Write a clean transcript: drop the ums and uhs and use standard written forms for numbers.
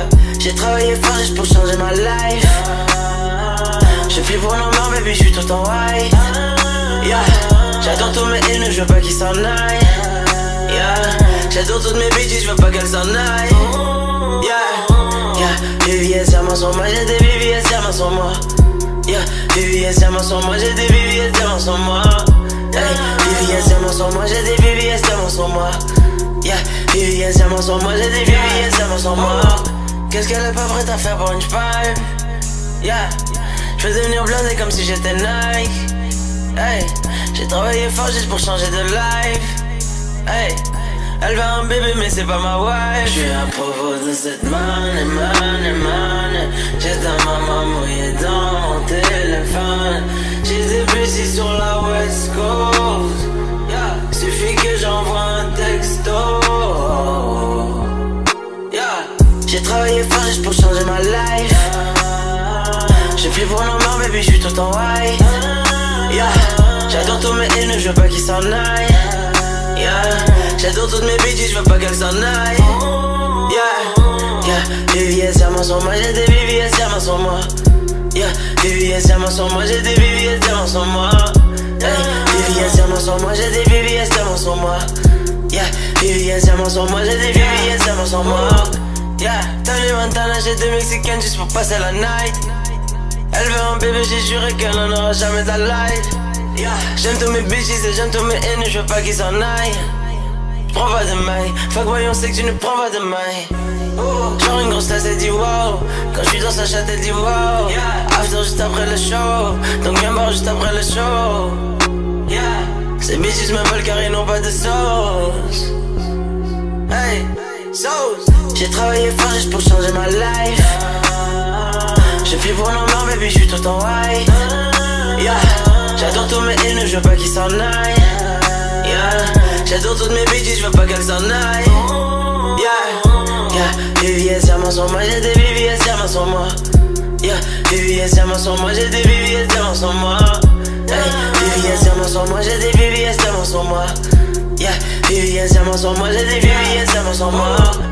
J'ai travaillé fort juste pour changer ma life. Je fais pour normal, baby, j'suis tout en white. Yeah. J'adore tous mes haineux, je veux pas qu'ils s'en aillent. Yeah. J'adore toutes mes bitches, je veux pas qu'elles s'en aillent. Yeah. Yeah. VVS, diamants sur moi, j'ai des VVS, diamants sur moi. Yeah. VVS, diamants sur moi, j'ai des VVS, diamants sur moi. VVS, diamants sur moi, j'ai des VVS, diamants sur moi. Yeah. VVS, diamants sur moi, j'ai des VVS, diamants sur moi. Qu'est-ce qu'elle est pas prête à faire pour une pipe? Yeah. Je veux devenir blindé comme si j'étais Nike. Hey. J'ai travaillé fort juste pour changer de life. Hey. Elle veut un bébé mais c'est pas ma wife. Je suis à propos de cette money. J'ai ta maman mouillée dans mon téléphone. J'ai des busy sur la West Coast. Yeah. Suffit que j'envoie un texto. Yeah. J'ai travaillé fort juste pour changer ma life. Je fais pour normal, baby, j'suis tout en white. Yeah. J'adore tous mes haineux, je veux pas qu'ils s'en aillent. Yeah. J'adore toutes mes bitches, je veux pas qu'elles s'en aillent. Yeah. Yeah. VVS, diamants sur moi, j'ai des VVS, diamants sur moi. Yeah. VVS, diamants sur moi, j'ai des VVS, diamants sur moi. VVS, diamants sur moi, j'ai des VVS, diamants sur moi. Yeah. VVS, diamants sur moi, j'ai des VVS, diamants sur moi. Yeah. Tony Montana, j'ai deux Mexicaines juste pour passer la night. Elle veut un bébé, j'ai juré qu'elle n'en aura jamais de la life. Yeah. J'aime tous mes bitches et j'aime tous mes haineux, je veux pas qu'ils s'en aillent. J'prends pas de maille, fuck boy on sait que tu ne prends pas de maille. Genre une grosse tasse elle dit wow. Quand j'suis dans sa chatte elle dit wow. After juste après le show, donc viens boire juste après le show. Ces bitches me veulent car ils n'ont pas de sauce. Hey, sauce. J'ai travaillé fort juste pour changer ma life. Je fais pour normal, baby, j'suis tout en white. Yeah. J'adore tous mes haineux, je veux pas qu'ils s'en aillent. Yeah. J'adore toutes mes bitches, je veux pas qu'elles s'en aillent. Yeah. Yeah. VVS, diamants sur moi, j'ai des VVS, diamants sur moi. Yeah. VVS, diamants sur moi, j'ai des VVS, diamants sur moi. VVS, diamants sur moi, j'ai des VVS, diamants sur moi. Yeah. VVS, diamants sur moi, j'ai des VVS, diamants sur moi.